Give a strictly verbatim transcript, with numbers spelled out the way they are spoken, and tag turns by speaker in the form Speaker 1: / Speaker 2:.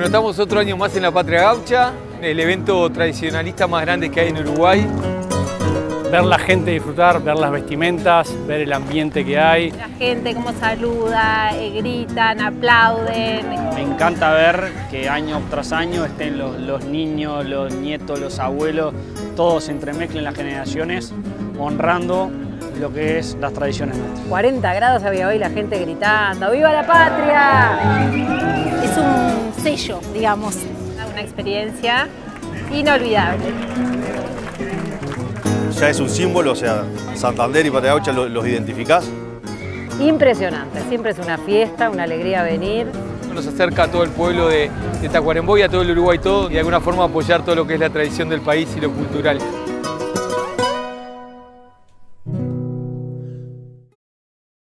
Speaker 1: Bueno, estamos otro año más en la Patria Gaucha, el evento tradicionalista más grande que hay en Uruguay.
Speaker 2: Ver la gente disfrutar, ver las vestimentas, ver el ambiente que hay.
Speaker 3: La gente cómo saluda, eh, gritan, aplauden.
Speaker 4: Me encanta ver que año tras año estén los, los niños, los nietos, los abuelos, todos se entremezclen las generaciones, honrando lo que es las tradiciones nuestras.
Speaker 3: cuarenta grados había hoy, la gente gritando, ¡viva la patria!
Speaker 5: Es un sello, digamos.
Speaker 3: Una experiencia inolvidable.
Speaker 6: Ya es un símbolo, o sea, Santander y Patria Gaucha los, los identificás.
Speaker 3: Impresionante, siempre es una fiesta, una alegría venir.
Speaker 1: Nos acerca a todo el pueblo de, de Tacuarembó y a todo el Uruguay todo, y de alguna forma apoyar todo lo que es la tradición del país y lo cultural.